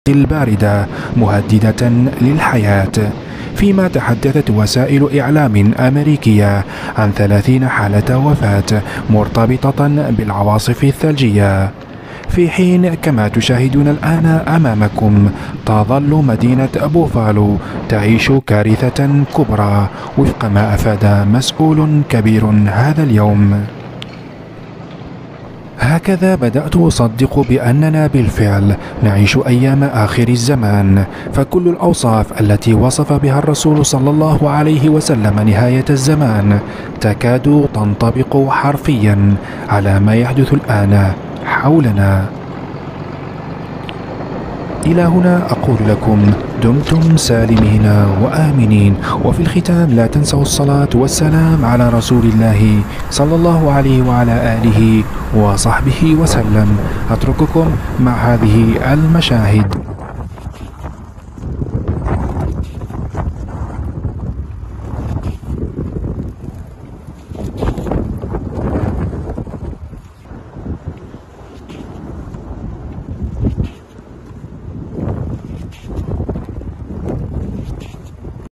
الباردة مهددة للحياة، فيما تحدثت وسائل إعلام أمريكية عن 30 حالة وفاة مرتبطة بالعواصف الثلجية. في حين كما تشاهدون الآن أمامكم تظل مدينة بوفالو تعيش كارثة كبرى وفق ما أفاد مسؤول كبير هذا اليوم. هكذا بدأت أصدق بأننا بالفعل نعيش أيام آخر الزمان، فكل الأوصاف التي وصف بها الرسول صلى الله عليه وسلم نهاية الزمان تكاد تنطبق حرفيا على ما يحدث الآن حولنا. إلى هنا أقول لكم دمتم سالمين وآمنين، وفي الختام لا تنسوا الصلاة والسلام على رسول الله صلى الله عليه وعلى آله وصحبه وسلم. أترككم مع هذه المشاهد.